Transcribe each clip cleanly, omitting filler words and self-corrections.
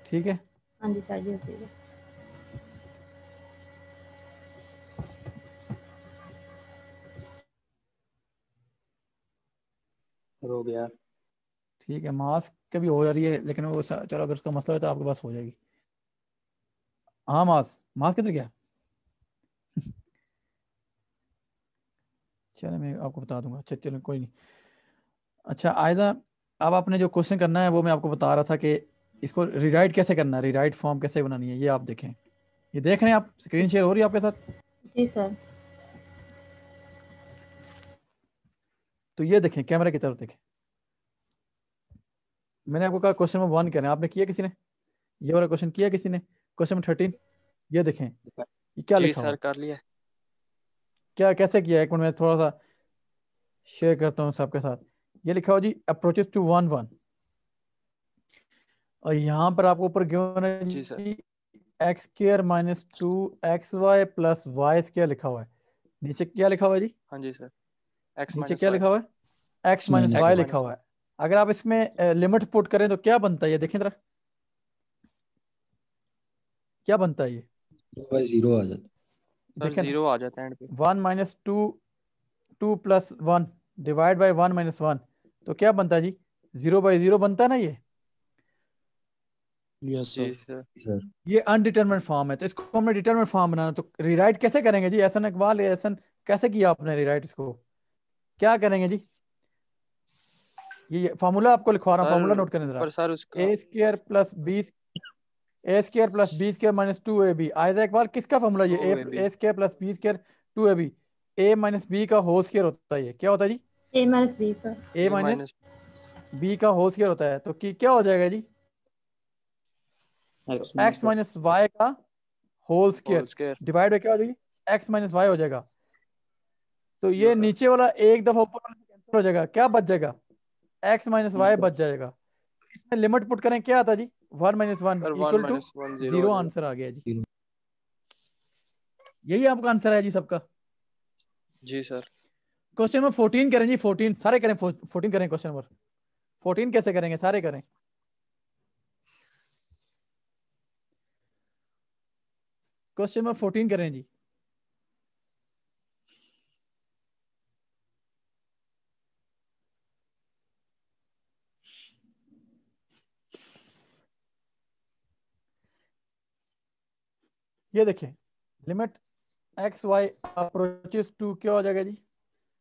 ठीक है। हाँ जी सर जी होती है। हो गया। ठीक है, मास कभी हो जा रही है, लेकिन वो चलो अगर उसका मसला है तो आपके पास हो जाएगी। हाँ मास, मास किधर गया? चलो मैं आपको बता दूंगा। अच्छा चलो कोई नहीं। अच्छा आयदा, अब आपने जो क्वेश्चन करना है वो मैं आपको बता रहा था कि इसको रिराइट कैसे करना है, रिराइट फॉर्म कैसे बनानी है, ये आप देखें। ये देख रहे हैं आप, स्क्रीन शेयर हो रही है आपके साथ? जी सर। तो ये देखें, कैमरा की तरफ देखें। मैंने आपको कहा क्वेश्चन नंबर 1 करना है, आपने किया किसी ने? ये वाला क्वेश्चन किया किसी ने? क्वेश्चन नंबर 13, ये देखें, ये क्या जी लिखा हुआ सर है? कर लिया। क्या कैसे किया, एक मिनट में थोड़ा सा शेयर करता हूँ सबके साथ। ये लिखा हुआ जी, अप्रोचेस टू 1 1, और यहाँ पर आपको ऊपर गिवन है जी सर। जी x square minus 2xy plus y square लिखा हुआ है। नीचे क्या लिखा हुआ है जी? हाँ जी सर। एक्स नीचे माइनस क्या वाई। लिखा हुआ है? X minus x y -y। लिखा माइनस हुआ वाई। है। अगर आप इसमें लिमिट पुट करें तो क्या बनता है, ये देखें जरा, क्या बनता है ये? भाई जीरो आ जाता। सर देखें ना, 0 आ जाता है एंड पे। 1 - 2, 2 + 1 डिवाइड बाई 1 - 1, तो क्या बनता है जी? 0/0 बनता है ना ये। यस जी सर। सर। ये अनडिटरमिनेट फॉर्म है, तो इसको हमने डिटरमिनेट फॉर्म बनाना, तो रिराइट कैसे करेंगे जी? एहसन इकबाल, एहसन कैसे किया आपने रिराइट इसको? क्या करेंगे जी? ये फार्मूला आपको लिखवा रहा हूँ, सर फार्मूला नोट करें जरा। ऊपर सर उसका। A square plus B, A² + B² - 2ab। Aiza Iqbal किसका फार्मूला ये? 2ab। A² + B² 2ab। A - B का होल स्क्वायर होता है, ये क्या होता है जी? a - b पर A ए - माइनस B का होल स्क्वायर होता है, तो कि क्या हो जाएगा जी? तो एक्स x - y का whole whole square square. Divide by क्या हो जाएगी? x - y हो जाएगा। तो जी ये सर। नीचे वाला एक दफा ऊपर वाला कैंसिल हो जाएगा, क्या बच जाएगा? x - y बच जाएगा। तो इसमें लिमिट पुट करें, क्या आता जी? 1 - 1 सर 1 इक्वल टू - 1 0 आ 0 जाएगा। आंसर आ गया जी। यही आपका आंसर है जी सबका। जी सर। क्वेश्चन नंबर 14 करें जी, 14 सारे करें, 14 करें। क्वेश्चन नंबर 14 कैसे करेंगे, सारे करें। क्वेश्चन नंबर 14 करें जी। ये देखें, limit x y approaches to क्या हो जाएगा जी?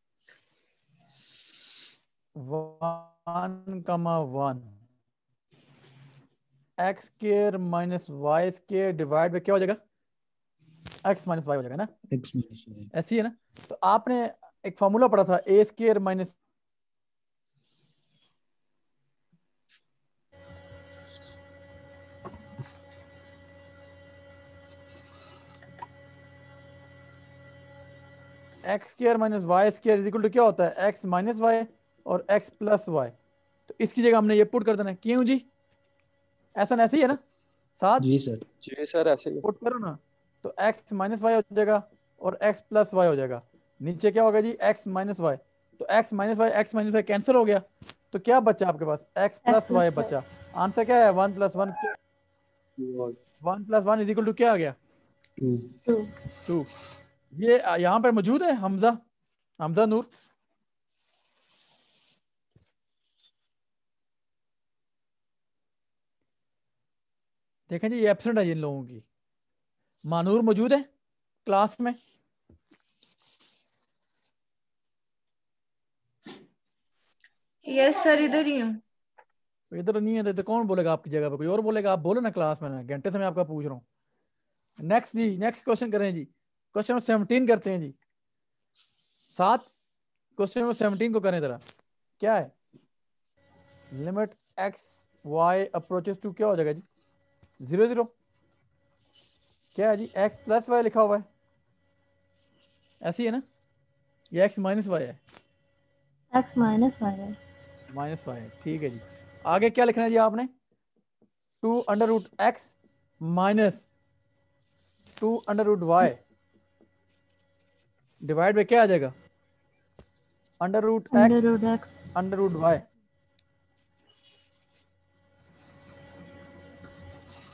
1, x² - y² डिवाइड में क्या हो जाएगा? x - y हो जाएगा ना, एक्स माइनस वाई। ऐसी है ना। तो आपने एक फॉर्मूला पढ़ा था, A² minus x² - y² is equal to क्या होता है? x - y और x + y। तो इसकी जगह हमने ये पुट कर देना है, क्यों जी? ऐसा ना, ऐसे ही है ना, साथ जी सर। जी सर ऐसे ही। पुट करो ना, तो x - y हो जाएगा और x + y हो जाएगा। नीचे क्या होगा जी? x - y, तो x - y कैंसिल हो गया, तो क्या बचा आपके पास? x x + y + बचा। आंसर क्या है? 1 + 1, 1 + 1 इज इक्वल टू क्या आ गया? टू। 2। 2। ये यहाँ पर मौजूद है हमजा, हमजा नूर? देखें जी, ये एब्सेंट है जिन लोगों की। मानूर मौजूद है क्लास में? यस सर इधर ही हूँ। तो इधर नहीं है तो कौन बोलेगा आपकी जगह पे? कोई और बोलेगा? आप बोलो ना क्लास में ना, घंटे से मैं आपका पूछ रहा हूँ। नेक्स्ट जी, नेक्स्ट क्वेश्चन करें जी। क्वेश्चन नंबर 17 करते हैं जी। क्वेश्चन नंबर 17 को करें जरा। क्या है? Limit x y approaches to क्या हो जाएगा जी? 0 0। क्या है जी? x + y लिखा हुआ है, ऐसी है ना? ये x - y है, x - y है। -y है, ठीक है जी। आगे क्या लिखना है जी आपने? 2√x माइनस 2√y डिवाइड में क्या आ जाएगा? √x √x √y।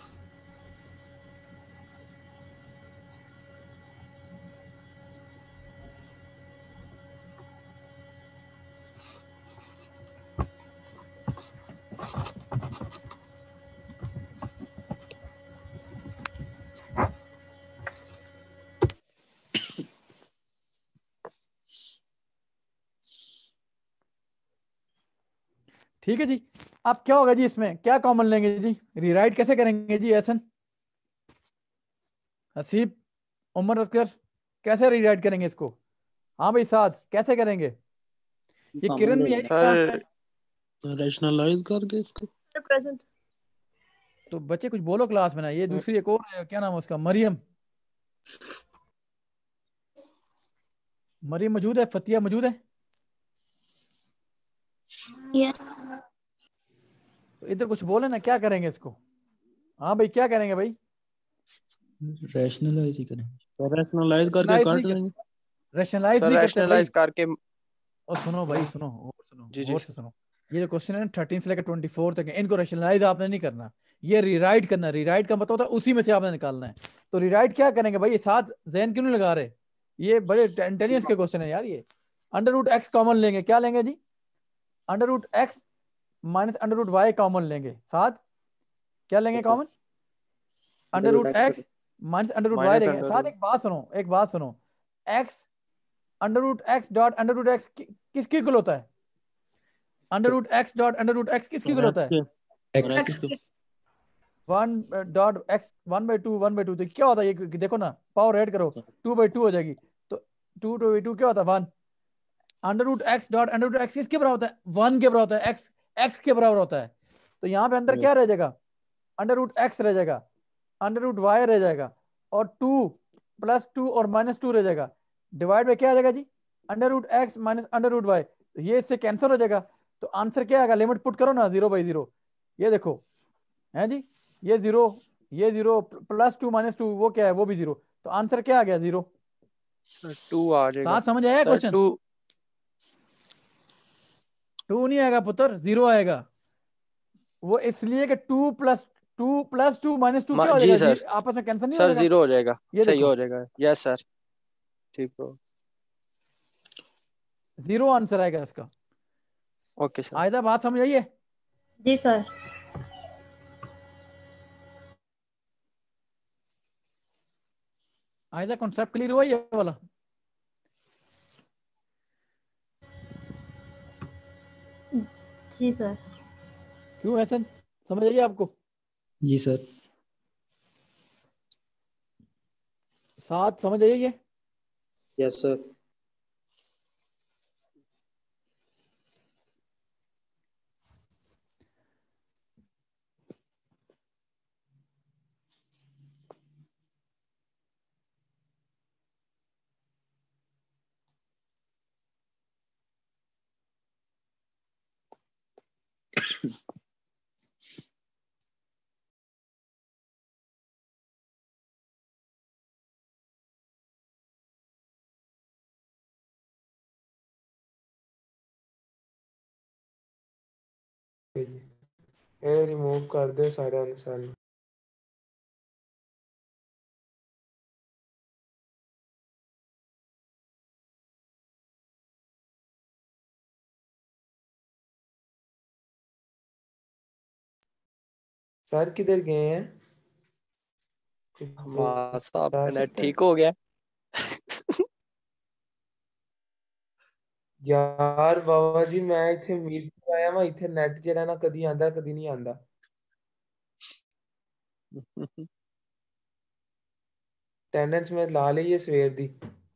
ठीक है जी। अब क्या होगा जी, इसमें क्या कॉमन लेंगे जी, रीराइट कैसे करेंगे जी, एहसन, हसीब, उमर असगर, कैसे रीराइट करेंगे इसको? हाँ भाई साथ कैसे करेंगे? ये कॉमन किरण ले भी है लेना क्लास सर में? रैशनलाइज करके इसको। प्रेजेंट। तो बच्चे कुछ बोलो क्लास में ना। ये सर दूसरी एक और है, क्या नाम है उसका, मरियम। मरियम मौजूद है? फतिया मौजूद है? यस। तो इधर कुछ बोले ना, क्या करेंगे इसको? हाँ भाई क्या करेंगे भाई? रैशनलाइज ही करें। रैशनलाइज करके रैशनलाइज नहीं काट कर, देंगे। रैशनलाइज सर नहीं करते भाई। रैशनलाइज करके। और सुनो भाई, सुनो और सुनो, जी जी गौर से सुनो। ये जो क्वेश्चन है ना 13 से लेकर 24 तक है, इनको रैशनलाइज आपने नहीं करना, ये रीराइट करना। रीराइट का मतलब होता है उसी में से आपने निकालना है। तो रीराइट क्या करेंगे भाई, ये साथ जहन क्यों नहीं लगा रहे? ये बड़े इंटेलिजेंस के क्वेश्चन है यार ये। अंडर रूट एक्स कॉमन लेंगे, क्या लेंगे जी? Under root x minus under root y common लेंगे, साथ क्या लेंगे कॉमन? Under under root root x. X minus under root y minus लेंगे। अंडर साथ रूट। एक बात सुनो, एक बात सुनो, x under root x dot under root x किसकी इक्वल होता है? Under root x dot under root x किसकी इक्वल और होता एक्स है? के और एक्स एक्स के। One dot x, 1/2 1/2। तो क्या होता है ये, देखो ना, पावर ऐड करो, 2/2 हो जाएगी। तो 2/2 क्या होता है? 1। Under root x dot under root x किसके बराबर होता है? 1 के बराबर होता है। एक्स एक्स के बराबर होता है। तो यहाँ पे अंदर क्या रह जाएगा? अंडर रूट एक्स रह जाएगा, अंडर रूट वाई रह जाएगा, और 2 प्लस 2 और माइनस 2 रह जाएगा। डिवाइड में क्या आ जाएगा जी? Under root x minus under root y. तो ये इससे कैंसिल हो जाएगा। तो आंसर क्या आएगा? लिमिट पुट करो ना, 0/0। ये देखो है जी, ये 0, ये 0, प्लस 2 माइनस 2 वो क्या है? वो भी 0। तो आंसर क्या आ गया? 0। सर 2 आ जाएगा। साथ समझ आया सर क्वेश्चन? 2। 2 नहीं आएगा पुत्र, 0 आएगा। वो इसलिए कि 2 प्लस 2 माइनस 2 क्या हो जी जाएगा जी? सर। आपस में कैंसिल नहीं हो सर जाएगा? 0 हो जाएगा। ये सही देखो हो जाएगा, यस सर। ठीक हो। 0 आंसर आएगा इसका। Okay sir. आयदा बात समझ आइए? जी सर। आयदा कॉन्सेप्ट क्लियर हुआ ये वाला? जी सर। क्यों ऐसा, समझ आइए आपको? जी सर। साथ समझ आइए ये? Yes sir. ਇਹ ਰਿਮੂਵ ਕਰ ਦਿਓ ਸਾਰਿਆਂ ਨੂੰ ਸਾਨੂੰ। सर किधर गए हैं? कुछ हमारा साहब बता का नेट सकते हैं? ठीक हो गया। ਯਾਰ ਬਾਬਾ ਜੀ ਮੈਂ ਇੱਥੇ ਮੀਰਪੁਰ ਆਇਆ ਵਾਂ, ਇੱਥੇ ਨੈਟ ਜਿਹੜਾ ਨਾ ਕਦੀ ਆਂਦਾ ਕਦੀ ਨਹੀਂ ਆਂਦਾ। ਅਟੈਂਡੈਂਸ ਮੈਂ ਲਾ ਲਈ ਹੈ ਸਵੇਰ ਦੀ।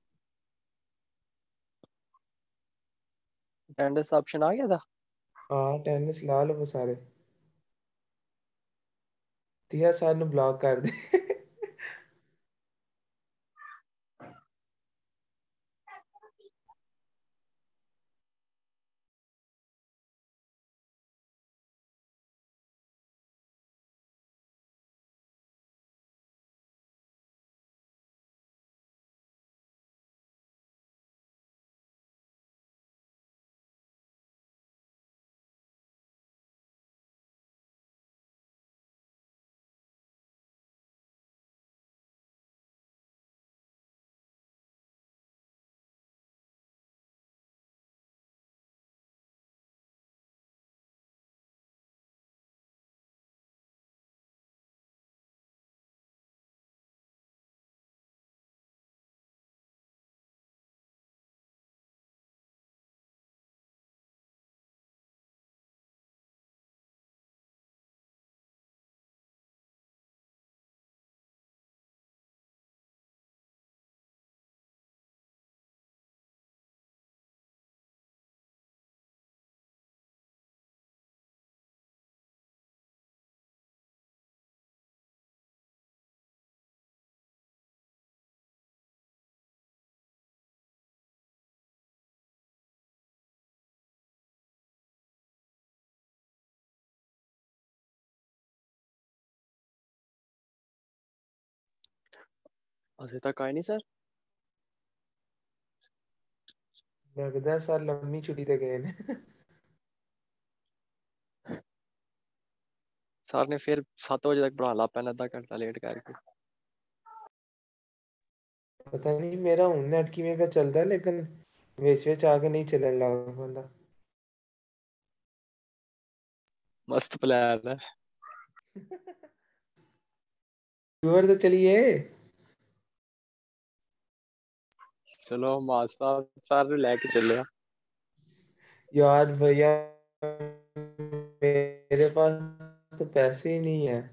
अटेंडेंस ऑप्शन आ गया था। ਹਾਂ ਅਟੈਂਡੈਂਸ ਲਾ ਲਵੋ ਸਾਰੇ। ਤੀਆ ਸਰ ਨੂੰ ਬਲੌਕ ਕਰ ਦੇ। अभी तक आए नहीं सर। लगता है सर लंबी छुट्टी ते गए ने। सर ने फिर 7 बजे तक पढ़ाना पैना, आधा घंटा लेट करके। पता नहीं मेरा हूं नेट किवें का चलदा है, लेकिन विच आके नहीं चलन लगा बंदा। मस्त प्लान है। व्यूअर तो चलिए। चलो मास्टर सर ने लेके चले। यार भैया मेरे पास तो पैसे ही नहीं है।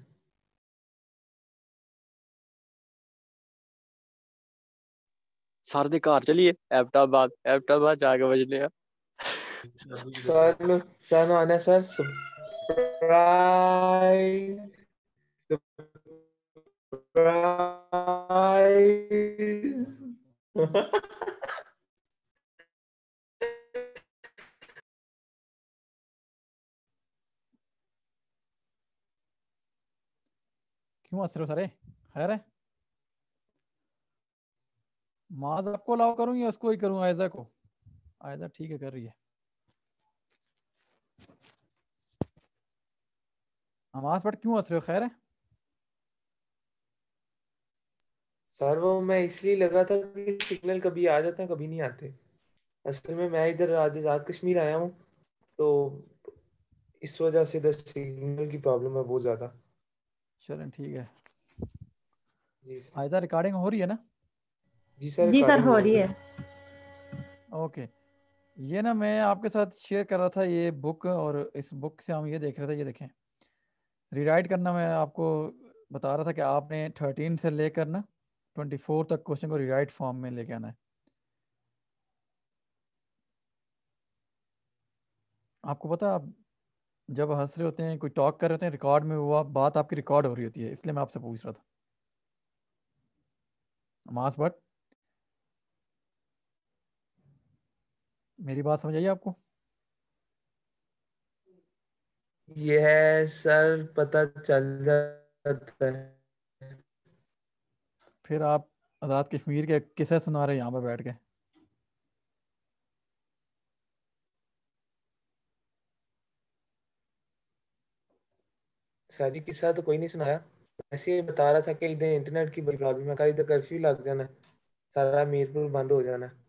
सर दे घर चलिए, एबटाबाद जाके बजने आ। सर सर आना सर सरप्राइज सरप्राइज। क्यों हंस रहे हो सारे? खैर है? माज आपको अलाउ करूँ या उसको ही करूँ, आयजा को? आयजा ठीक है कर रही है। हमास बट क्यों हंस रहे हो? खैर है? सर वो मैं इसलिए लगा था कि सिग्नल कभी आ जाते हैं कभी नहीं आते। असल में मैं इधर आजाद कश्मीर आया हूँ, तो इस वजह से इधर सिग्नल की प्रॉब्लम है बहुत ज़्यादा। चलें ठीक है। जी सर। आयजा रिकॉर्डिंग हो रही है ना? जी सर जी सर रिकॉर्डिंग हो हो रही रही है। है। ओके। ये ना मैं आपके साथ शेयर कर रहा था ये बुक, और इस बुक से हम ये देख रहे थे, ये देखें रीराइट करना। मैं आपको बता रहा था कि आपने 13 से लेकर ना 24 तक क्वेश्चन को रीराइट फॉर्म में लेके आना है। आपको पता, आप जब हंस रहे होते हैं, कोई टॉक कर रहे होते हैं, रिकॉर्ड में वो बात आपकी रिकॉर्ड हो रही होती है, इसलिए मैं आपसे पूछ रहा था। मास बट मेरी बात समझ आई आपको? ये है सर, पता चल जाता है। फिर आप आज़ाद कश्मीर के किस्से सुना रहे हैं यहाँ पे बैठ के। शादी किस्सा तो कोई नहीं सुनाया, ऐसे ही बता रहा था कि इधर इंटरनेट की बड़ी प्रॉब्लम है, कल इधर कर्फ्यू लग जाना है, सारा मीरपुर बंद हो जाना है।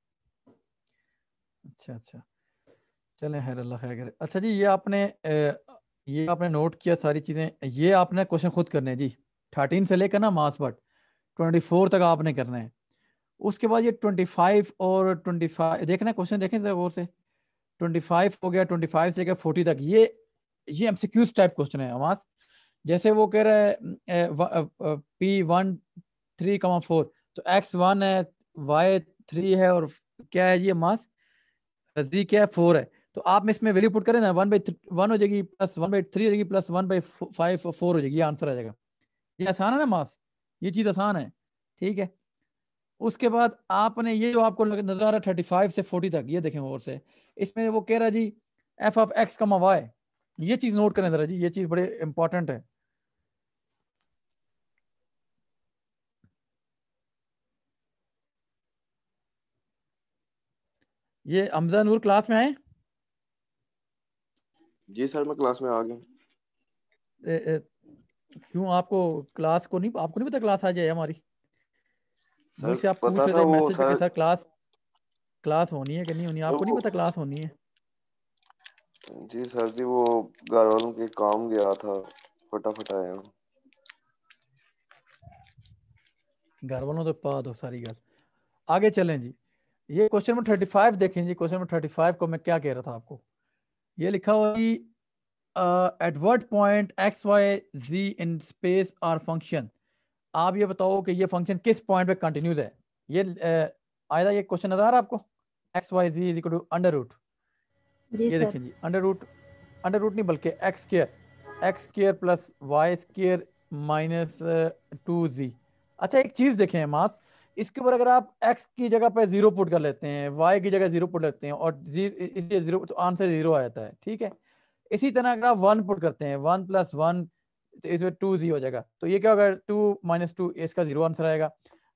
अच्छा अच्छा, चलें खैर, अल्लाह खैर करे। अच्छा जी, ये आपने नोट किया सारी चीज़ें, ये आपने क्वेश्चन खुद करने हैं जी। 13 से लेकर ना मास बट 24 तक आपने करना है। उसके बाद ये 25 और 25 देखना, क्वेश्चन देखें जरा गौर से। 25 हो गया, 25 से लेकर 40 तक, ये एमसीक्यूज टाइप क्वेश्चन है हमास। जैसे वो कह रहा है P1 3,4, तो X1 है, Y3 है, और क्या है ये मास, Z क्या है, 4 है। तो आप में इसमें वैल्यू पुट करें ना, 1/1 हो जाएगी, प्लस 1/3 हो जाएगी, प्लस 1/5 और 4 हो जाएगी, ये आंसर आ जाएगा। ये आसान है ना मास, ये चीज आसान है, ठीक है। उसके बाद आपने ये जो आपको नजर आ रहा है 35 से 40 तक, ये देखें और से, इसमें वो कह रहा है जी f(x, y), ये चीज नोट करें जरा जी, ये चीज बड़े इंपॉर्टेंट है। ये हमजा नूर क्लास में आए? जी सर मैं क्लास में आ गया। क्यों आपको क्लास को नहीं, आपको नहीं पता क्लास आ जाए हमारी? सर मुझसे आप पूछ पता रहे था थे वो मैसेज पे कि सर, सर क्लास क्लास होनी है कि नहीं होनी, आपको नहीं वो पता क्लास होनी है? जी सर जी वो घर वालों के काम गया था, फटाफट आया हूँ। घर वालों तो पा दो सारी गल। आगे चलें जी। ये क्वेश्चन नंबर 35 देखें जी। क्वेश्चन नंबर 35 को मैं क्या कह रहा था आपको, ये लिखा हुआ है at what point x y z in space R function. आप ये बताओ कि ये फंक्शन किस पॉइंट पे कंटिन्यूज है। ये आयदा ये क्वेश्चन नजर आ रहा है आपको? X y z is equal to under root, जी ये सर। देखें जी, अंडर रूट नहीं बल्कि x square plus y square minus 2z। अच्छा एक चीज देखें मास, इसके ऊपर अगर आप x की जगह पे 0 पुट कर लेते हैं, y की जगह 0 पुट लेते हैं, और इसलिए 0, तो आंसर 0 आ जाता है, ठीक है। इसी तरह अगर आप 1 पुट करते हैं, 1 + 1, तो इसमें 2z हो जाएगा। तो ये क्या होगा, 2 - 2, इसका 0 आंसर आएगा।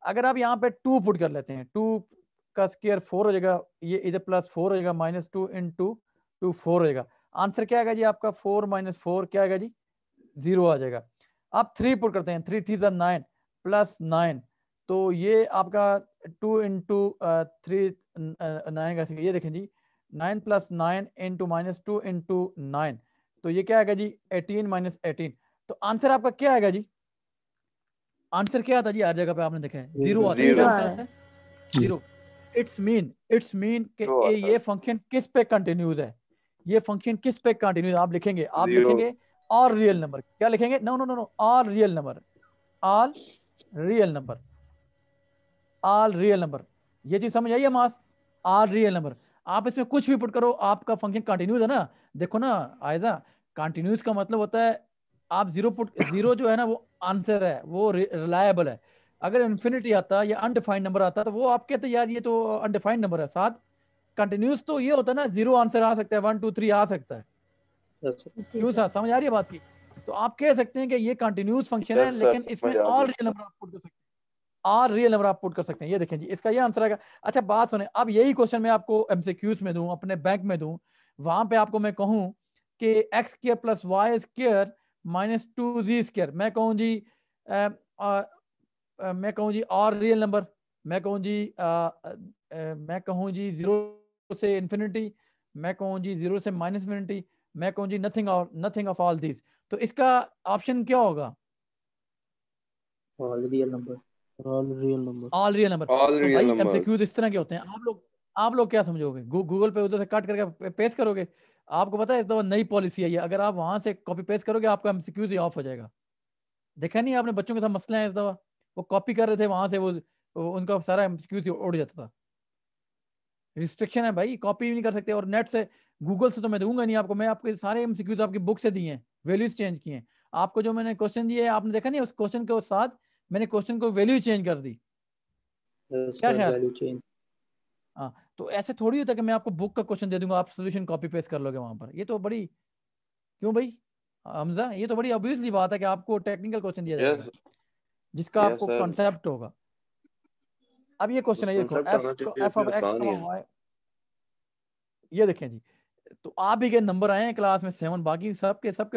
अगर आप यहाँ पे 2 पुट कर लेते हैं, 2 का स्क्वायर 4 हो जाएगा, ये इधर प्लस 4 हो जाएगा, माइनस 2 इंटू 2 4 हो जाएगा। आंसर क्या आएगा जी आपका? 4 माइनस 4 क्या आएगा जी? 0 आ जाएगा। आप 3 पुट करते हैं, 3 3 9 प्लस 9, तो ये आपका 2 इंटू 3 9 का, ये देखें जी 9 प्लस 9 इंटू माइनस 2 इंटू 9, तो ये क्या आएगा जी? 18 माइनस 18। तो आंसर आपका क्या आएगा जी? आंसर क्या आता है जी? हर जगह पे आपने देखा है 0 आता है। Zero. क्या आंसर आता है? 0। इट्स मीन कि जो आता ये है फंक्शन किस पे कंटिन्यूज है, ये फंक्शन किस पे कंटिन्यूज? आप लिखेंगे, आप Zero. लिखेंगे ऑल रियल नंबर। क्या लिखेंगे? No no no no, all real number, all real number, all real number. ये चीज समझ आई मास? All real number. आप इसमें कुछ भी पुट करो, आपका फंक्शन कंटिन्यूज है ना। देखो ना आयजा, कंटिन्यूज का मतलब होता है आप 0 पुट, 0 जो है ना वो आंसर है, वो रिलायबल है। अगर इन्फिनिटी आता या अनडिफाइंड नंबर आता तो वो आप कहते यार ये तो अनडिफाइंड नंबर है। साथ कंटिन्यूस तो ये होता है ना, 0 आंसर आ सकता है, 1 2 3 आ सकता है। जी क्यों सर। सर, समझ आ रही है बात की? तो आप कह सकते हैं कि ये कंटिन्यूस फंक्शन है, Yes, sir, लेकिन समझ इसमें आ ऑल गई। रियल नंबर आप पुट कर सकते हैं, और रियल नंबर आप पुट कर सकते हैं। ये देखें जी, इसका ये आंसर आएगा। अच्छा बात सुने, अब यही क्वेश्चन मैं आपको एमसीक्यूज में दूं, अपने बैंक में दूं, वहां पे आपको मैं कहूं कि x square plus y square minus 2z square, मैं कहूं जी मैं कहूं जी और रियल नंबर, मैं कहूं जी मैं कहूं जी 0 से इंफिनिटी, मैं कहूं जी 0 से माइनस इंफिनिटी, मैं कहूं जी नथिंग और नथिंग ऑफ ऑल दिस। तो इसका ऑप्शन क्या होगा? All real number. All real number. All real number. All तो real भाई numbers. एमसीक्यूज इस तरह के होते हैं। आप लोग क्या समझोगे? गूगल पे उधर से काट करके पेस्ट करोगे? आपको पता है इस दफा नई पॉलिसी आई है, अगर आप वहां से कॉपी पेस्ट करोगे आपका एमसीक्यूज ही ऑफ हो जाएगा। देखा नहीं आपने बच्चों के साथ मसला है इस दफा? वो कॉपी कर रहे थे वहां से, वो उनका सारा एमसीक्यूज उड़ जाता था। रिस्ट्रिक्शन है भाई, कॉपी नहीं कर सकते। और नेट से, गूगल से तो मैं दूंगा नहीं आपको, मैं आपके सारे एमसीक्यूज आपकी बुक से दिए हैं, वैल्यूज चेंज किए हैं। आपको जो मैंने क्वेश्चन दिए आपने देखा नहीं, उस क्वेश्चन के साथ मैंने क्वेश्चन को वैल्यू चेंज कर दी। क्या सर ख्याल? Value change. हाँ, तो ऐसे थोड़ी होता है कि मैं आपको बुक का क्वेश्चन दे दूंगा, आप सोल्यूशन कॉपी पेस्ट कर लोगे वहां पर। ये तो बड़ी, क्यों भाई हमजा, ये तो बड़ी ऑब्वियसली बात है कि आपको टेक्निकल क्वेश्चन दिया Yes, जाएगा जिसका yes, आपको sir. कॉन्सेप्ट होगा। अब ये क्वेश्चन बस है, ये देखो concept आना चाहिए, एफ फिर ऑफ एक्स आसान ही है। वाई, ये देखें जी। तो आप ही के नंबर आए हैं क्लास में 7, बाकी सबके सबके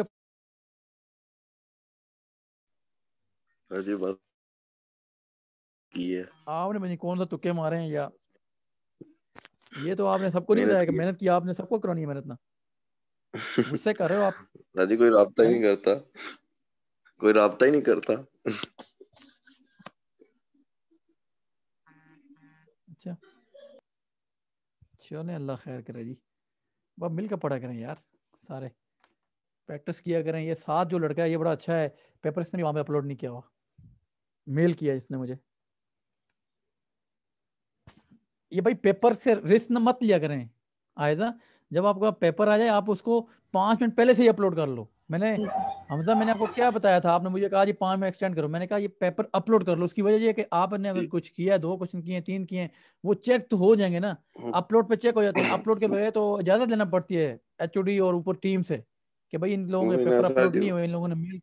हाँ जी, बात की है। आपने मुझे कौन सा तुक्के मारे हैं, या ये तो आपने सबको नहीं मेहनत बताया कि की है। मेहनत की आपने, सबको करानी है मेहनत ना। गुस्से कर रहे हो आप? हाँ जी, कोई राब्ता ही हैं? नहीं करता, कोई राब्ता ही नहीं करता। अच्छा चलो, अल्लाह खैर करे जी। अब मिलकर पढ़ा करें यार, सारे प्रैक्टिस किया करें। ये साथ जो लड़का है ये बड़ा अच्छा है, पेपर इसने भी वहां पे अपलोड नहीं किया हुआ, मेल किया इसने मुझे। ये भाई पेपर से रिस्क न मत लिया करें आयजा, जब आपका पेपर आ जाए आप उसको 5 मिनट पहले से ही अपलोड कर लो। हमजा मैंने आपको क्या बताया था? आपने मुझे कहा जी 5 मिनट एक्सटेंड करो, मैंने कहा ये पेपर अपलोड कर लो। उसकी वजह ये है कि आपने अगर कुछ किया, 2 क्वेश्चन किए, 3 किए, वो चेक तो हो जाएंगे ना, अपलोड पे चेक हो जाते हैं। अपलोड के बगैर तो इजाजत लेना पड़ती है एचओडी और ऊपर टीम से कि भाई इन लोगों के वही ना पेपर सर अपलोड जी, नहीं हुए, इन लोगों ने मेल।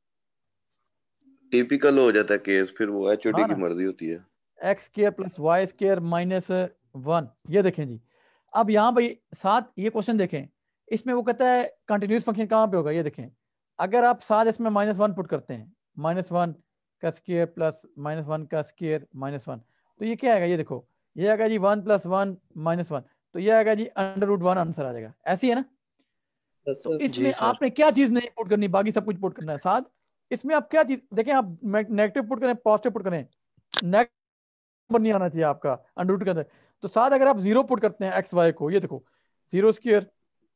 टिपिकल हो जाता है केस, फिर वो एचओडी हाँ की ना, मर्जी होती है। X square plus y square minus 1, ये देखें जी। अब यहाँ भाई साथ ये क्वेश्चन देखें, इसमें वो कहता है कंटिन्यूस फंक्शन कहाँ पे होगा? ये देखें, अगर आप साथ इसमें -1 पुट करते हैं, -1 का स्क्वायर प्लस -1 का स्क्वायर -1, तो ये क्या आएगा? ये देखो, ये आएगा जी 1 + 1 -1, तो ये आएगा जी √1 आंसर आ जाएगा। ऐसी है ना? तो सर इसमें जी सर। आपने क्या चीज नहीं पुट करनी, बाकी सब कुछ पुट करना है। साथ इसमें आप क्या चीज देखें, आप नेगेटिव पुट करें, पॉजिटिव पुट करें, नंबर नहीं आना चाहिए आपका √2 के अंदर। तो साथ अगर आप 0 पुट करते हैं एक्स वाई को, ये देखो 0 स्क्वायर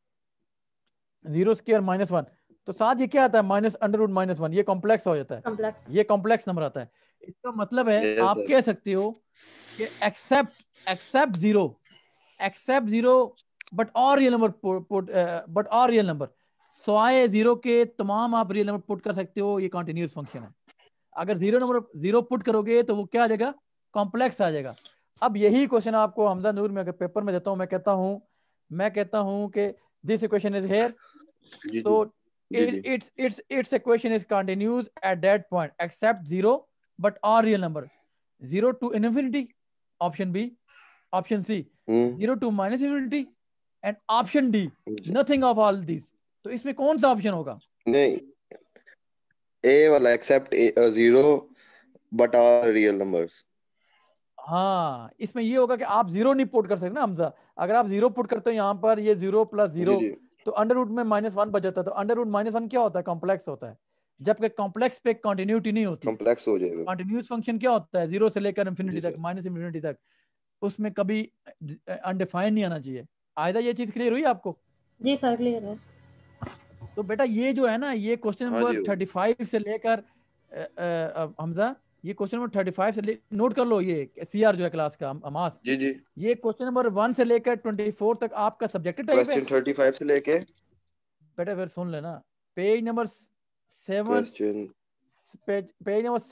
-1, तो साथ ये क्या आता है? -√-1, ये कॉम्प्लेक्स हो जाता है, कॉम्प्लेक्स। ये कॉम्प्लेक्स नंबर आता है। इसका मतलब है यस आप सर। कह सकते हो कि except zero but are real number but are real number, सवाए 0 के तमाम आप रियल नंबर पुट कर सकते हो। ये कॉन्टिन्यूस फंक्शन है। अगर 0 पुट करोगे तो वो क्या आ जाएगा? कॉम्प्लेक्स आ जाएगा। अब यही क्वेश्चन आपको हमजा नूर में अगर पेपर में देता हूं, मैं कहता हूं कि दिस इक्वेशन इज हियर, जी तो जी जी। its equation is continuous at that point except 0 but all real number। 0 to infinity, option B, option C, 0 to minus infinity, and option D, nothing of all these. तो इसमें कौन सा option होगा? नहीं, A वाला except 0 but are real numbers. हाँ, इसमें ये होगा कि आप 0 नहीं पुट कर सकते ना हमजा। अगर आप 0 पुट करते हो यहाँ पर, ये 0 प्लस 0, तो अंडर रूट में -1 बच जाता है। तो अंडर रूट -1 क्या होता है? कॉम्प्लेक्स होता है। जबकि कॉम्प्लेक्स पे कंटिन्यूटी नहीं होती, कॉम्प्लेक्स हो जाएगा। कंटिन्यूस फंक्शन क्या होता है? 0 से लेकर इंफिनिटी तक, माइनस इंफिनिटी तक, उसमें कभी अनडिफाइंड नहीं आना चाहिए। आयदा ये चीज क्लियर हुई आपको? जी सर क्लियर है। तो बेटा ये जो है ना, ये क्वेश्चन नंबर 35 से लेकर हमजा, ये क्वेश्चन नंबर 35 से नोट कर लो, ये सीआर जो है क्लास का अमास जी जी, ये क्वेश्चन नंबर 1 से लेकर 24 तक आपका सब्जेक्टिव टाइप है। क्वेश्चन 35 से लेके बेटा फिर सुन लेना, पेज नंबर 7, पेज नंबर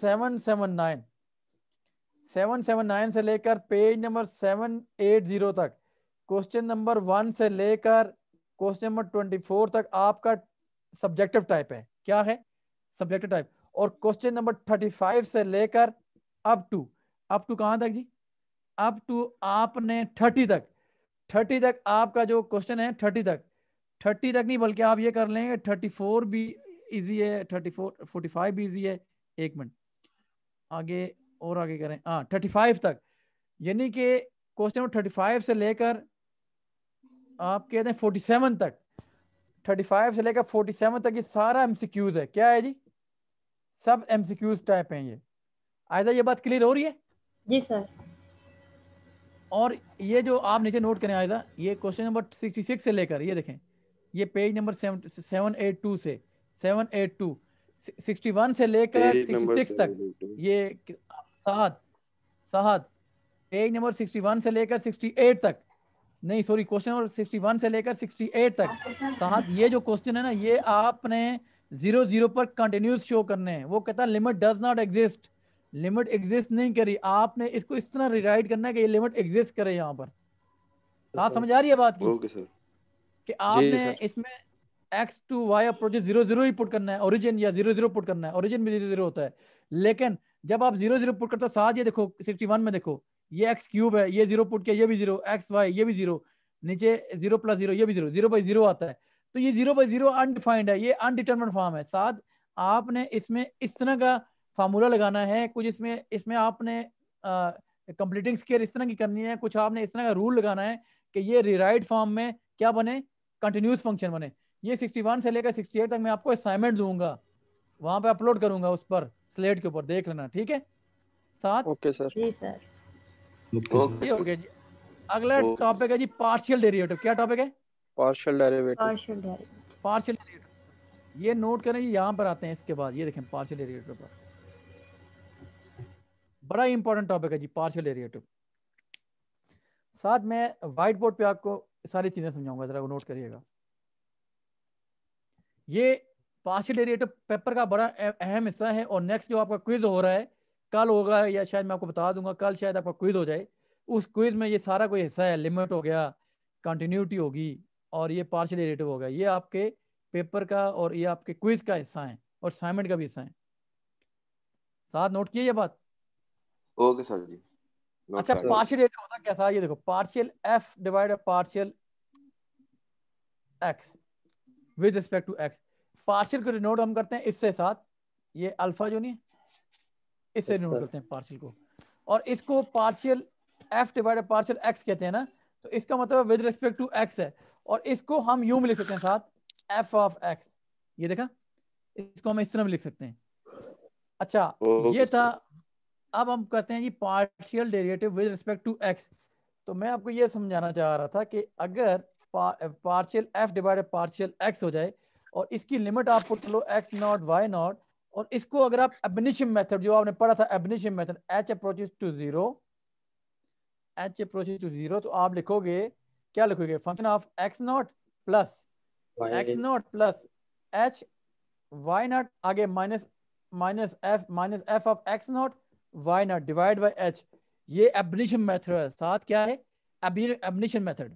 779 से लेकर पेज नंबर 780 तक, क्वेश्चन नंबर 1 से लेकर क्वेश्चन नंबर 24 तक आपका सब्जेक्टिव टाइप है। क्या है? Subjective type. और क्वेश्चन नंबर 35 से लेकर अप टू कहां तक जी? अप टू आपने 30 तक आपका जो क्वेश्चन है 30 तक नहीं, बल्कि आप ये कर लेंगे 34 भी इजी है, 45 भी इजी है। एक मिनट आगे और आगे करें, हाँ 35 तक, यानी कि क्वेश्चन नंबर 35 से लेकर आप कहते हैं 47 तक, 35 से लेकर 47 तक ये सारा एमसीक्यूज है। क्या है जी? सब एमसीक्यूज टाइप हैं ये। आयदा ये बात क्लियर हो रही है? जी सर। और ये जो आप नीचे नोट करें आयदा, ये क्वेश्चन नंबर 66 से लेकर, ये देखें, ये पेज नंबर 782 से 782, 61 से लेकर 66 तक, ये साहद पेज नंबर 61 से लेकर 68 तक, नहीं सॉरी, क्वेश्चन नंबर 61 से लेकर 68 तक साहब, ये जो क्वेश्चन है ना, ये आपने 0 पर कंटिन्यूस शो करने हैं। वो कहता है limit does not exist, limit exist नहीं करी, आपने इसको इस तरह रिराइट करना है कि ये लिमिट एग्जिस्ट करे। यहाँ पर साथ समझ आ रही है बात की? Okay sir. कि आपने इसमें x to y अप्रोच 0 ही पुट करना है, ओरिजिन या 0 पुट करना है, ओरिजिन भी 0 होता है। लेकिन जब आप 0 पुट करते हो, साथ ये देखो 61 में देखो, ये एक्स क्यूब है, ये 0 पुट किया, ये भी 0, एक्स वाई ये भी 0, नीचे 0 + 0 ये भी 0, 0/0 आता है। तो ये 0/0 अनडिफाइंड है, ये अनडिटरमिनेड फॉर्म है। साथ आपने इसमें इस तरह का फार्मूला लगाना है, कुछ इसमें आपने कंप्लीटिंग स्केयर इस तरह की करनी है, कुछ आपने इस तरह का रूल लगाना है कि ये रिराइट फॉर्म में क्या बने, कंटिन्यूस फंक्शन बने। ये 61 से लेकर 68 तक मैं आपको असाइनमेंट दूंगा, वहां पे अपलोड करूंगा उस पर, स्लेट के ऊपर देख लेना, ठीक है साथ? Okay sir. जी सर। ये हो गया जी। अगला टॉपिक है जी पार्शियल डेरिवेटिव। क्या टॉपिक है? Partial derivative. पार्शियल डेरिवेटिव ये नोट करें, यहाँ पर आते हैं इसके बाद, ये देखें पार्शियल डेरिवेटिव पर, बड़ा इंपॉर्टेंट टॉपिक है जी पार्शियल डेरिवेटिव। साथ में व्हाइट बोर्ड पे आपको सारी चीजें समझाऊंगा, जरा वो नोट करिएगा। ये पार्शियल डेरिवेटिव पेपर का बड़ा अहम हिस्सा है। और नेक्स्ट जो आपका क्विज हो रहा है, कल होगा या शायद मैं आपको बता दूंगा, कल शायद आपका क्विज हो जाए, उस क्विज में ये सारा कोई हिस्सा है। लिमिट हो गया, कंटिन्यूटी होगी, और ये पार्शियल डेरिवेटिव होगा। ये आपके पेपर का और ये आपके क्विज का हिस्सा है, और असाइनमेंट का भी हिस्सा है। साथ नोट किए ये बात? ओके सर जी। अच्छा, पार्शियल डेरिवेटिव होता कैसा? ये देखो, partial f divide partial x with respect to x. Partial को डिनोट हम करते हैं इससे, साथ ये अल्फा जो नहीं, इससे डिनोट करते हैं पार्शियल को। और इसको partial f divide partial x कहते हैं ना, तो इसका मतलब विद रिस्पेक्ट टू एक्स है। और इसको हम यूं भी लिख सकते हैं साथ, एफ ऑफ एक्स। ये देखा, इसको हम इस तरह भी लिख सकते हैं। अच्छा, ये था। अब हम कहते हैं जी partial derivative with respect to x. तो मैं आपको ये समझाना चाह रहा था कि अगर partial f divide partial x हो जाए, और इसकी लिमिट आप पुट लो x नॉट y नॉट, और इसको अगर आप ab initio मेथड जो आपने पढ़ा था, ab initio method, h approaches to 0, तो आप लिखोगे, क्या लिखोगे? Function of x naught plus h y naught, आगे minus f of x naught y naught divide by h। ये ab initio मेथड है। साथ क्या है? ab initio method.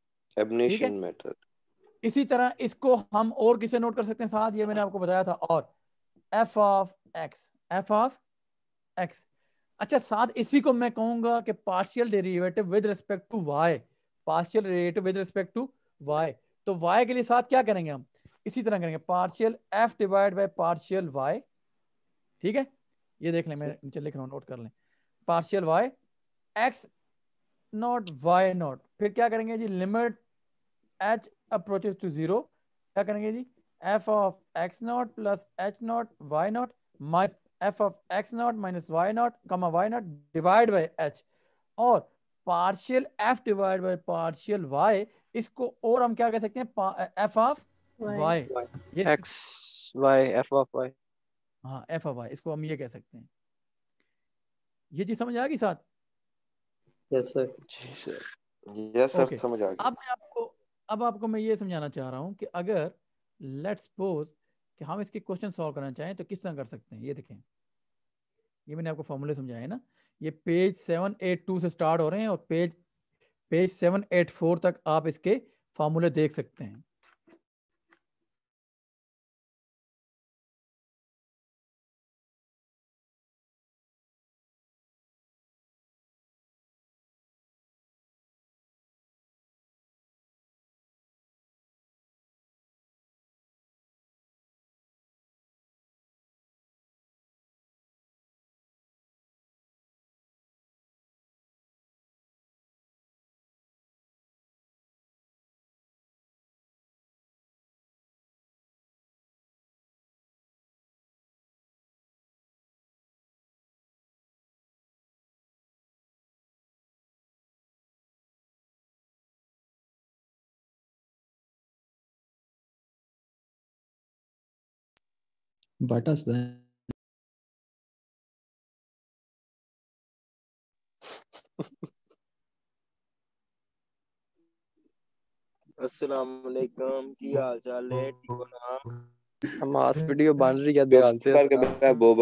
इसी तरह इसको हम और किसे नोट कर सकते हैं साथ? ये मैंने आपको बताया था। और f ऑफ x अच्छा, साथ इसी को मैं कहूंगा कि partial derivative with respect to y, partial derivative with respect to y. तो वाई के लिए साथ क्या करेंगे हम, इसी तरह करेंगे, partial f divide by partial y. ठीक है, ये देख लें, मैं नीचे लिख रहा हूँ, नोट कर लें। Partial y x naught y naught, फिर क्या करेंगे जी, limit h approaches to zero, क्या करेंगे जी, f of x naught plus h naught y naught minus f of x naught minus y naught comma y naught divide by h, और partial f divide by partial y, इसको और हम क्या कह सकते हैं, एफ ऑफ वाई। वाई। ये x y f of y. हाँ, एफ ऑफ वाई, इसको हम ये कह सकते हैं। ये चीज समझ आ गई साथ? Yes sir. जी सर। यस सर, ओके, समझ आ गया। अब आपको मैं ये समझाना चाह रहा हूँ कि अगर लेट्स सपोज कि हम इसके क्वेश्चन सॉल्व करना चाहें तो किस तरह कर सकते हैं। ये देखें, ये मैंने आपको फॉर्मूले समझाए हैं ना, ये पेज 782 से स्टार्ट हो रहे हैं और पेज पेज 784 तक आप इसके फॉर्मूले देख सकते हैं। Bata then. अस्सलाम वालेकुम, की हाल चाल है? ठीक हो ना? हमास वीडियो बन रही है, ध्यान से करके सुना। मैं वो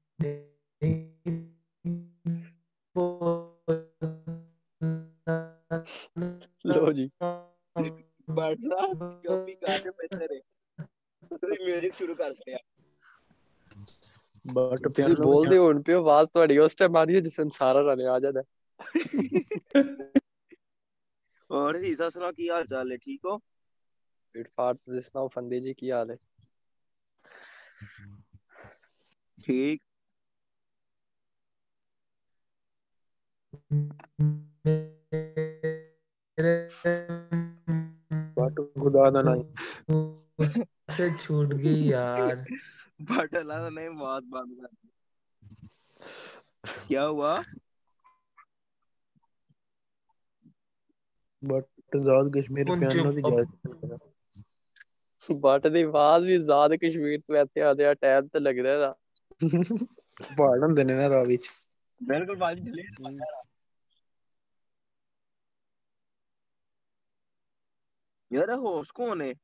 लो जी, व्हाट्सएप कॉपी करके बेहतर है। ਤੁਸੀਂ म्यूजिक शुरू कर छड़िया। बट ਤੁਸੀਂ पियानो ਬੋਲਦੇ ਹੋ ਹੁਣ ਪਿਓ, ਆਵਾਜ਼ ਤੁਹਾਡੀ ਉਸ ਟਾਈਮ ਆ ਰਹੀ ਹੈ ਜਿਸ ਟਾਈਮ ਸਾਰਾ ਰਨੇ ਆ ਜਾਂਦਾ। और हीसा सुना, की हाल चाल है? ठीक हो? फिट फाट ਤੁਸੀਂ ਸੁਣਾਓ फंदे जी, की हाल है? ठीक। बट खुदा दा नहीं से छूट गई यार। बट अल्लाह ने आवाज बंद कर दी। क्या हुआ? बट आजाद कश्मीर ਹੁਣ पियानो दी ਚੁੱਪ जायज ਬੱਟ ਦੀ ਆਵਾਜ਼ ਵੀ ਆਜ਼ਾਦ ਕਸ਼ਮੀਰ ਤੋਂ ਇੱਥੇ ਆਦੇ ਆ ਟਾਈਮ ਤੇ ਲੱਗ ਰਿਹਾ ਨਾ। पहाड़ होंदे ने ना राह विच। बिल्कुल बाजी चले। यार होस्ट कौन है?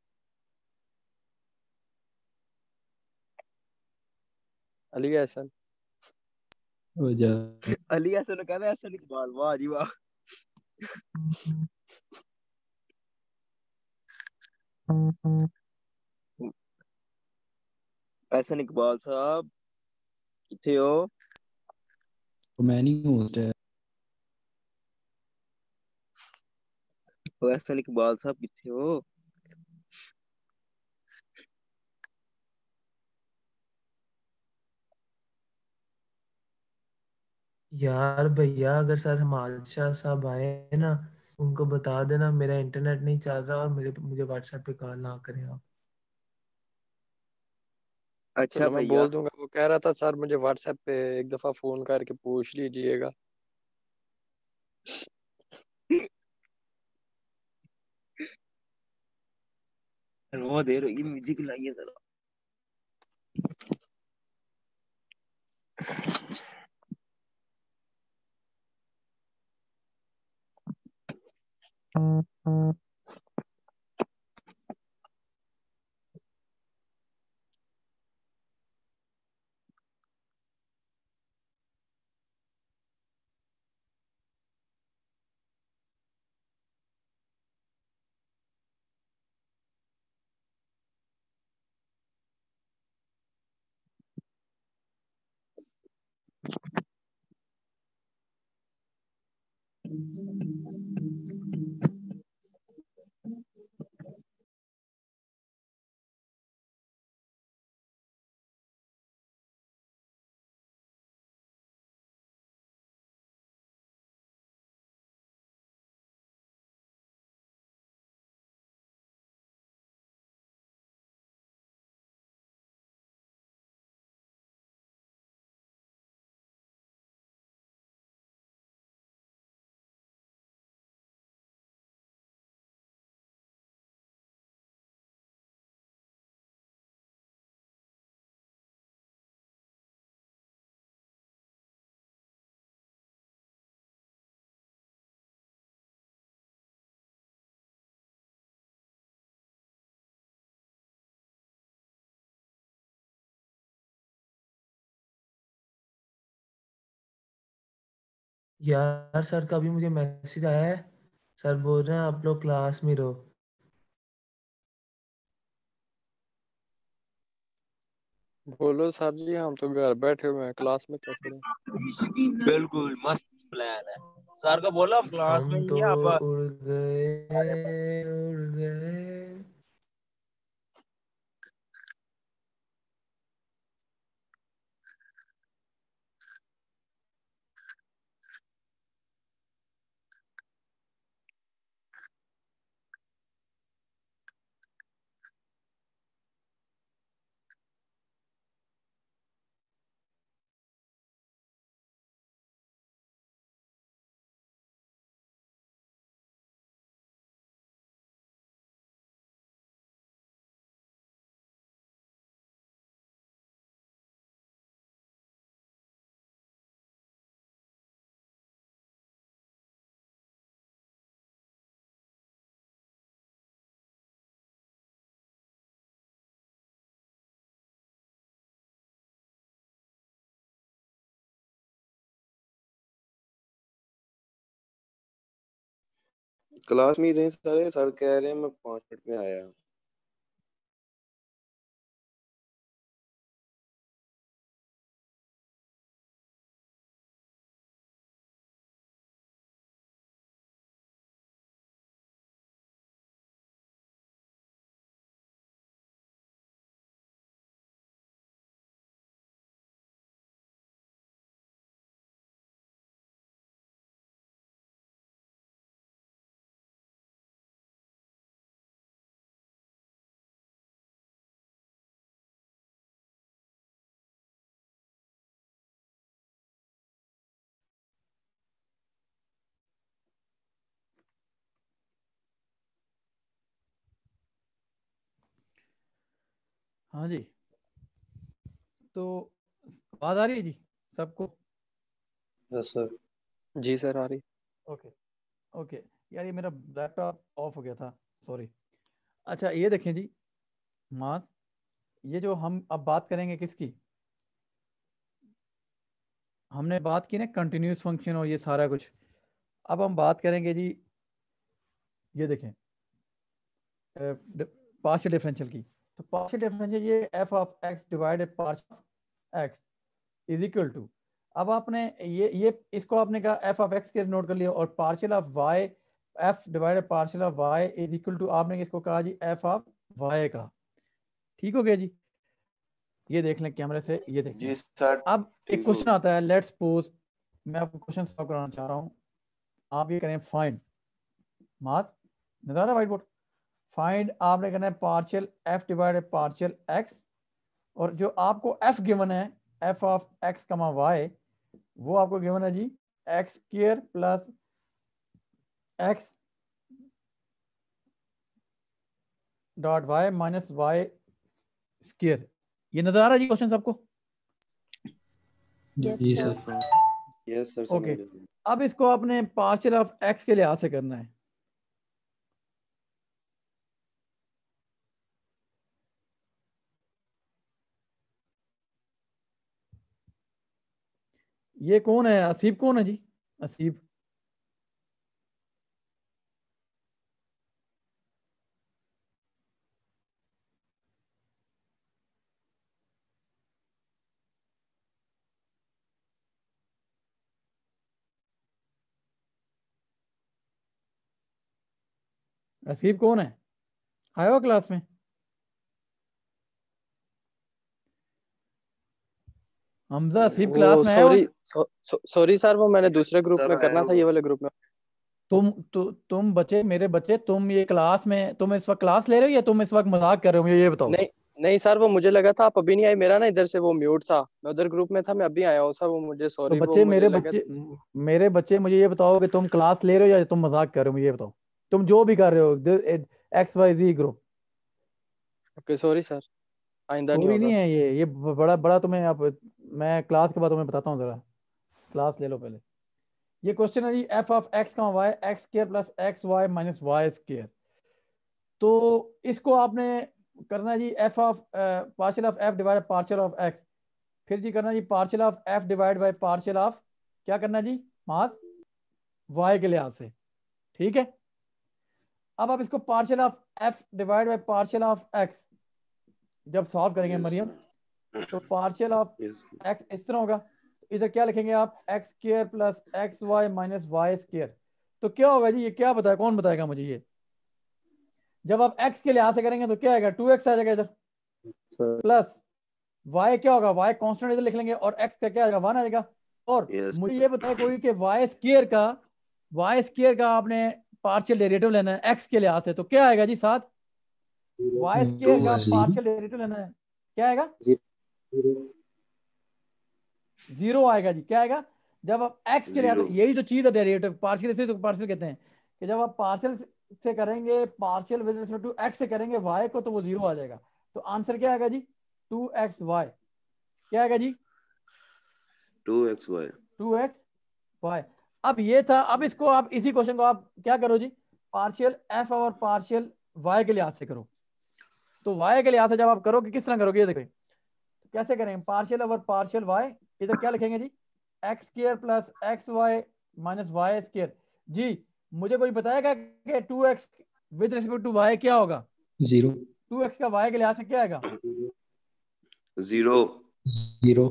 अली हसन। हो जा। अली हसन कहता है हसन इकबाल, वाह जी वाह। हसन इकबाल साहब किथे हो? मैं नहीं होस्ट है। हसन इकबाल साहब किथे हो? यार भैया, अगर सर हमाद शाह साहब आए ना, उनको बता देना मेरा इंटरनेट नहीं चल रहा और मुझे व्हाट्सएप पे कॉल ना करें आप। अच्छा चलो मैं भैया। बोल दूंगा। वो कह रहा था सर मुझे व्हाट्सएप पे एक दफा फोन करके पूछ लीजिएगा। वो देर होगी, म्यूजिक लाइए जरा। यार सर का भी मुझे मैसेज आया है, सर बोल रहे हैं आप लोग क्लास में रहो। बोलो सर जी, हम तो घर बैठे हुए हैं, क्लास में कैसे रहें? बिल्कुल मस्त प्लान है। सर को बोलो आप क्लास में हम ही तो हैं, आप उड़ गए उड़ गए। क्लास में ही रहे सारे, सर कह रहे हैं मैं 5 मिनट में आया। हाँ जी, तो आवाज आ रही है जी सबको? Yes sir. जी सर, आ रही। Okay okay. यार ये मेरा लैपटॉप ऑफ हो गया था, सॉरी। अच्छा ये देखें जी मास, ये जो हम अब बात करेंगे किसकी, हमने बात की ना कंटिन्यूस फंक्शन और ये सारा कुछ। अब हम बात करेंगे जी, ये देखें पार्शियल डिफरेंशियल की। तो पार्शियल डिफरेंशियल ये f of x divided partial x is equal to, अब आपने ये इसको आपने कहा एफ ऑफ एक्स के नोट कर लिया, और partial of y f divided partial of y is equal to आपने इसको कहा जी एफ ऑफ वाई का। ठीक हो गया जी? ये देख लें कैमरे से, ये देखें। जी सर अब एक ठीक हो क्वेश्चन आता है, लेट्स सपोज मैं आपको क्वेश्चन सॉल्व कराना चाह रहा हूँ, आप ये करें फाइंड मास, नजर आ रहा है व्हाइट बोर्ड? फाइंड आपने करना है partial f divided partial x, और जो आपको एफ गिवन है f of x comma y, वो आपको गिवन है जी x square plus x dot y minus y square. ये नजर आ रहा है जी क्वेश्चन सबको? यस जी sir. Sir. Yes sir, okay, समझ गए। अब इसको आपने पार्शियल ऑफ एक्स के लिहाज से करना है। ये कौन है, असीब कौन है जी? असीब असीब कौन है, आया हो क्लास में? हमजा असीब वो क्लास में आया हुआ? सॉरी, सॉरी सर, वो मैंने दूसरे ग्रुप सर में आया करना था, हो। ये वाले ग्रुप में। तुम बच्चे, मेरे बच्चे, तुम ये क्लास में, तुम इस वक्त क्लास ले रहे हो या तुम इस वक्त मजाक कर रहे हो, मुझे ये बताओ। नहीं नहीं सर, वो मुझे लगा था आप अभी नहीं आए, मेरा ना इधर से वो म्यूट था, मैं उधर ग्रुप में था, मैं अभी आया हूँ सर, वो मुझे तो सॉरी, वो बच्चे, मुझे मेरे लगा बच्चे, था इसलिए। मेरे बच्चे मुझे ये बताओ कि तुम क्लास ले रहे हो या तुम मजाक कर रहे हो, मुझे ये बताओ। तुम जो भी कर रहे हो x y G group. Okay sorry sir, आइंदा नहीं सॉरी नहीं होगा। है ये बड़ा बड़ा तुम्हें अब, मैं क्लास के बाद तुम्हें बताता हूँ, जरा क्लास ले लो पहले। ये क्वेश्चन है जी एफ ऑफ एक्स का y x square plus x y minus y square. तो इसको आपने करना है जी f of partial of f divide partial of x, फिर जी करना जी partial of f divide by partial of, क्या करना जी मास, y के लिहाज से, ठीक है। अब आप इसको partial of f divide by partial of x जब सॉल्व करेंगे Yes, मरियम, sir. तो पार्शियल ऑफ Yes. x इस तरह होगा, इधर क्या लिखेंगे आप, x square plus x y minus y square. तो क्या होगा जी, ये क्या बताया, कौन बताएगा मुझे ये? जब आप x के लिहाज से करेंगे तो क्या आएगा, 2x आ जाएगा इधर, सर प्लस y क्या होगा, y कांस्टेंट इधर लिख लेंगे, और x का क्या आएगा, 1 आएगा। और Yes, मुझे ये बताया कोई कि y स्क्वायर का आपने पार्शियल डेरिवेटिव लेना है x के लिहाज से, तो क्या आएगा जी साथ, y स्क्वायर का 2y. पार्शियल डेरिवेटिव लेना है, क्या आएगा, जीरो 0 आएगा जी। क्या आएगा, जब आप x के लिहाज से, 0. यही तो चीज है डेरिवेटिव, पार्शियल से तो पार्शियल कहते हैं कि जब आप पार्शियल से करेंगे, partial with respect to x से करेंगे y को, तो वो 0 आ जाएगा। तो आंसर क्या आएगा जी, 2xy। क्या आएगा जी, 2xy. 2xy। अब ये था, अब इसको आप इसी क्वेश्चन को आप क्या करो जी, पार्शियल f और पार्शियल y के लिहाज से करो। तो y के लिहाज से जब आप करोगे किस तरह करोगे, ये देखो कैसे करेंगे, पार्शियल ओवर पार्शियल y, इधर क्या लिखेंगे जी, x square plus x y minus y square. जी मुझे कोई बताएगा कि 2x with respect to y क्या होगा, 0 2x का y के लिहाज से क्या आएगा, 0. 0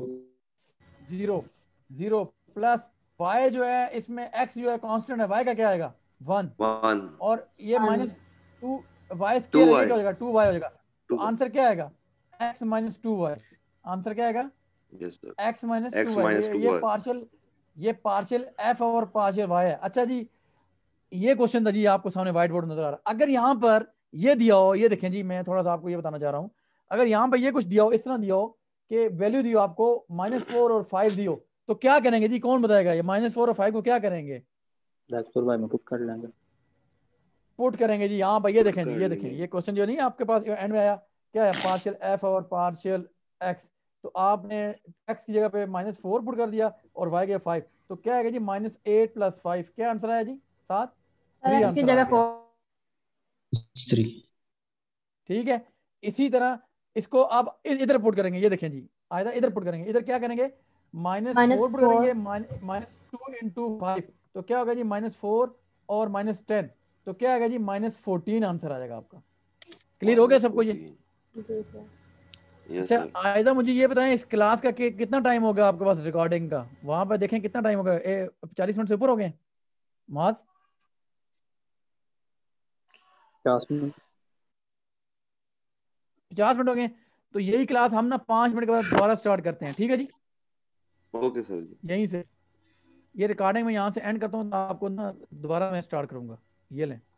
0 प्लस y जो है इसमें x जो है कांस्टेंट है, y का क्या आएगा, 1, 1. और ये 1. माइनस 2 y स्क्वायर, ये 2y. क्या हो जाएगा, 2y हो जाएगा। तो 2. आंसर क्या आएगा, x माइनस 2y। आंसर क्या आएगा, Yes, sir. x minus X 2y। minus ये पार्शियल f और पार्शियल y है। अच्छा जी, ये क्वेश्चन था जी, आपको सामने व्हाइट बोर्ड नजर आ रहा है। अगर यहाँ पर ये दिया हो, ये देखें जी, मैं थोड़ा सा आपको ये बताना चाह रहा हूँ, अगर यहाँ पर ये कुछ दिया हो, इस तरह दिया हो कि वैल्यू दियो आपको -4 और 5 दियो, तो क्या करेंगे जी, कौन बताएगा, ये -4 और 5 को क्या करेंगे, x और y में पुट कर लेंगे। पुट करेंगे जी। यहाँ पर ये देखें जी, कर ये देखें, लेंगे. ये क्वेश्चन जो नहीं आपके पास एंड में आया, क्या है, पार्शियल f और पार्शियल x, तो आपने x की जगह पे -4 पुट कर दिया और y के 5, तो क्या आएगा जी, -8 प्लस 5, क्या आंसर आया जी, 7, 3 x की आंसर आ जगह गया। 4। 3 ठीक है, इसी तरह इसको अब इधर पुट करेंगे, ये देखें जी, आयदा इधर पुट करेंगे, इधर क्या करेंगे, -4 पुट करेंगे, -2 इंटू 5, तो क्या होगा जी, -4 और -10, तो क्या आएगा जी, -14 आंसर आ जाएगा आपका। क्लियर हो गया सबको ये? जी सर। Yes, अच्छा sir. आयदा मुझे ये बताएं, इस क्लास का कितना टाइम होगा आपके पास रिकॉर्डिंग का, वहां पर देखें कितना टाइम होगा, 40 मिनट से ऊपर हो गए माज, 50 मिनट 50 मिनट हो गए। तो यही क्लास हम ना 5 मिनट के बाद दोबारा स्टार्ट करते हैं, ठीक है जी, Okay, sir. यहीं से ये रिकॉर्डिंग में यहाँ से एंड करता हूँ, तो आपको ना दोबारा मैं स्टार्ट करूंगा, ये लें।